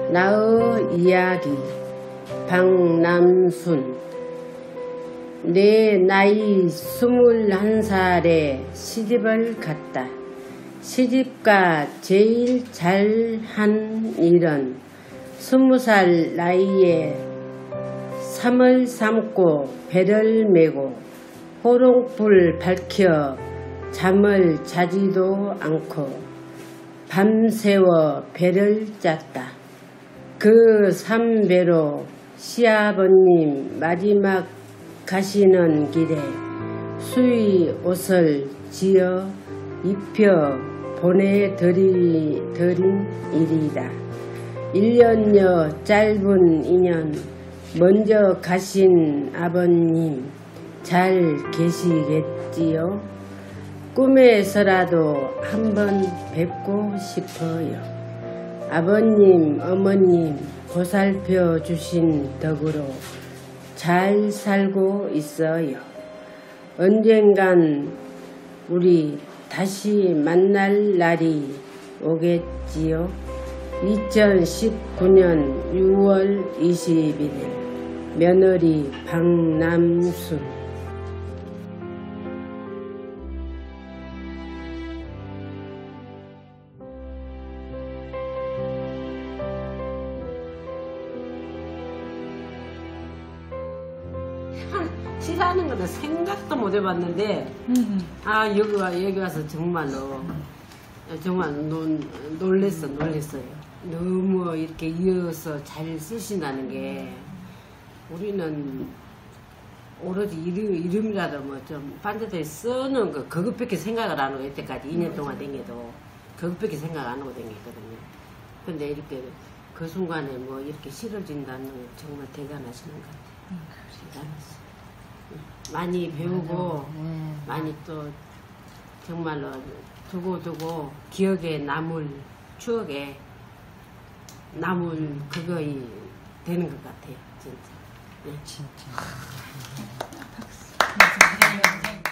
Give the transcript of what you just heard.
나의 이야기 박남순. 내 나이 21살에 시집을 갔다. 시집가 제일 잘한 일은 20살 나이에 삼을 삶고 배를 메고 호롱불 밝혀 잠을 자지도 않고 밤새워 배를 짰다. 그 삼배로 시아버님 마지막 가시는 길에 수의 옷을 지어 입혀 보내드린 일이다. 1년여 짧은 인연 먼저 가신 아버님 잘 계시겠지요? 꿈에서라도 한번 뵙고 싶어요. 아버님, 어머님 보살펴 주신 덕으로 잘 살고 있어요. 언젠간 우리 다시 만날 날이 오겠지요. 2019년 6월 21일 며느리 박남순. 시사하는 거는 생각도 못 해봤는데 여기 와서 정말로 놀랬어요. 너무 이렇게 이어서 잘 쓰신다는 게 우리는 오로지 이름이라도 뭐 좀 반대로 쓰는 거 그것밖에 생각을 안 하고 여태까지 2년 동안 댕겨도 그것밖에 생각 안 하고 댕겼거든요. 근데 이렇게 그 순간에 뭐 이렇게 실어진다는 건 정말 대단하시는 것 같아요. 대단하시죠. 많이 배우고 많이 또 정말로 두고 기억에 남을 추억에 남을 그거이 되는 것 같아요. 진짜. 네. 진짜.